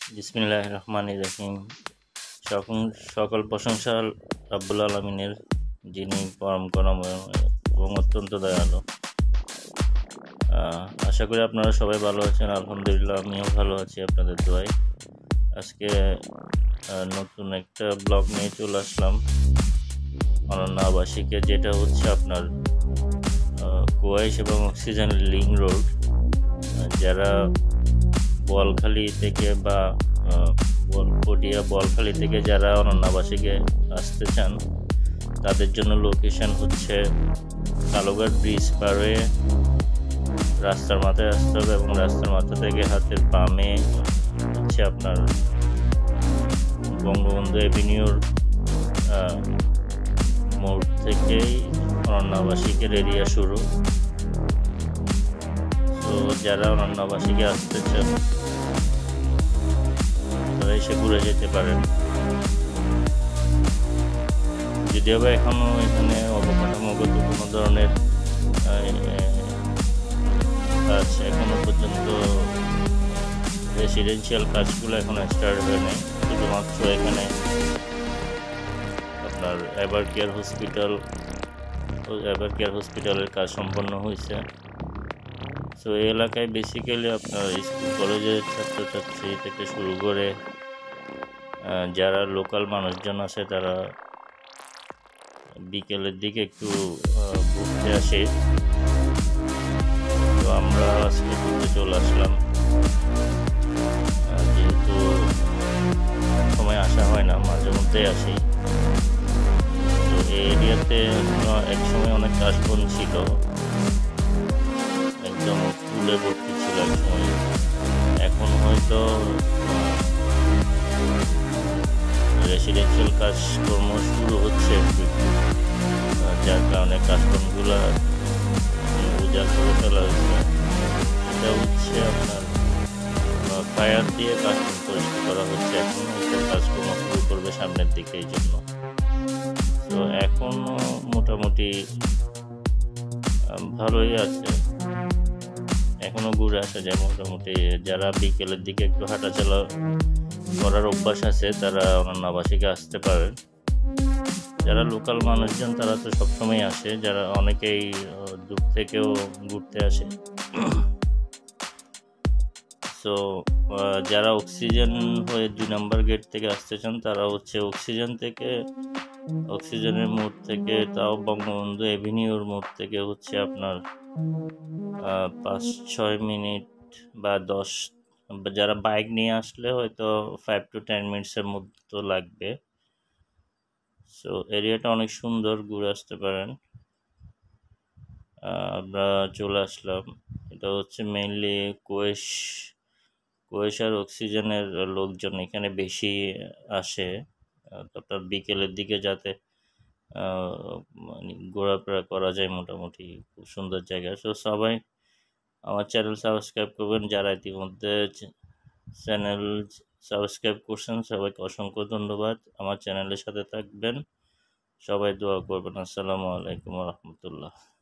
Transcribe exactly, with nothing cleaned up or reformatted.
বিসমিল্লাহির রহমানির রহিম। সকল সকল প্রশংসা রাব্বুল আলামিনের, যিনি পরম করুণাময় এবং অত্যন্ত দয়ালু। আশা করি আপনারা সবাই ভালো আছেন। আলহামদুলিল্লাহ, আমিও ভালো আছি আপনাদের দোয়ায়। আজকে নতুন একটা ব্লগ নিয়ে চলে আসলাম অনন্য আবাসিকে, যেটা হচ্ছে আপনার কোয়াইশ এবং অক্সিজেন লিঙ্ক রোড। যারা বলখালি থেকে বা পটিয়া বলখালি থেকে যারা অনন্য আবাসিকে আসতে চান, তাদের জন্য লোকেশন হচ্ছে কালোঘাট ব্রিজ পার হয়ে রাস্তার মাথায় আসতে হবে এবং রাস্তার মাথা থেকে হাতের বামে হচ্ছে আপনার বঙ্গবন্ধু এভিনিউর মোড় থেকেই অনন্য আবাসিকের এরিয়া শুরু। তো যারা অনন্য আবাসিকে আসতে চান তারা এসে ঘুরে যেতে পারেন। যদিও বা এখনো এখানে অবকাঠামোগত কোনো ধরনের কাজ এখনো পর্যন্ত রেসিডেন্সিয়াল কাজগুলো এখনো স্টার্ট হয়ে নেই। শুধুমাত্র এখানে আপনার ever care hospital ever care হসপিটালের কাজ সম্পন্ন হয়েছে। সো এই এলাকায় বেসিক্যালি আপনার স্কুল কলেজের ছাত্রছাত্রী থেকে শুরু করে যারা লোকাল মানুষজন আছে, তারা বিকেলের দিকে একটু ঘুরতে আসে। তো আমরা আজকে ঘুরতে চলে আসলাম, যেহেতু সময় আসা হয় না, মাঝে মধ্যেই আসি। তো এই এরিয়াতে এক সময় অনেক কাশবন ছিল, একদম ফুলে ভর্তি ছিল এক সময়। এখন হয়তো রেসিডেন্সিয়াল কাজকর্ম শুরু হচ্ছে, যার কারণে কাশবনগুলো উজাড় করে ফেলা হয়েছে। এটা হচ্ছে আপনার ফায়ার দিয়ে কাশবন পরিষ্কার করা হচ্ছে। এখন হয়তো কাজকর্ম শুরু করবে সামনের দিকে, এই জন্য। তো এখনও মোটামুটি ভালোই আছে, এখনো ঘুরে আসা যায় মোটামুটি। যারা বিকেলের দিকে একটু হাঁটাচলা করার অভ্যাস আছে, তারা অনন্য আবাসিকে আসতে পারেন। যারা লোকাল মানুষজন তারা তো সবসময় আসে, যারা অনেকেই দূর থেকেও ঘুরতে আসে। সো যারা অক্সিজেন হয়ে দুই নম্বর গেট থেকে আসতে চান, তারা হচ্ছে অক্সিজেন থেকে অক্সিজেনের মোড় থেকে, তাও বঙ্গবন্ধু এভিনিউর মোড় থেকে হচ্ছে আপনার পাঁচ ছয় মিনিট বা দশ, যারা বাইক নিয়ে আসলে হয়তো ফাইভ টু টেন মিনিটসের মতো লাগবে। সো এরিয়াটা অনেক সুন্দর, ঘুরে আসতে পারেন। আমরা চলে আসলাম। এটা হচ্ছে মেইনলি কোয়েশ কোয়েশ আর অক্সিজেনের লোকজন এখানে বেশি আসে। আপনার বিকেলের দিকে যাতে মানে ঘোরাফেরা করা যায়, মোটামুটি খুব সুন্দর জায়গা। সো সবাই আমার চ্যানেল সাবস্ক্রাইব করবেন। যারা ইতিমধ্যে চ্যানেল সাবস্ক্রাইব করছেন, সবাইকে অসংখ্য ধন্যবাদ। আমার চ্যানেলের সাথে থাকবেন, সবাই দোয়া করবেন। আসসালামু আলাইকুম ওয়া রাহমাতুল্লাহ।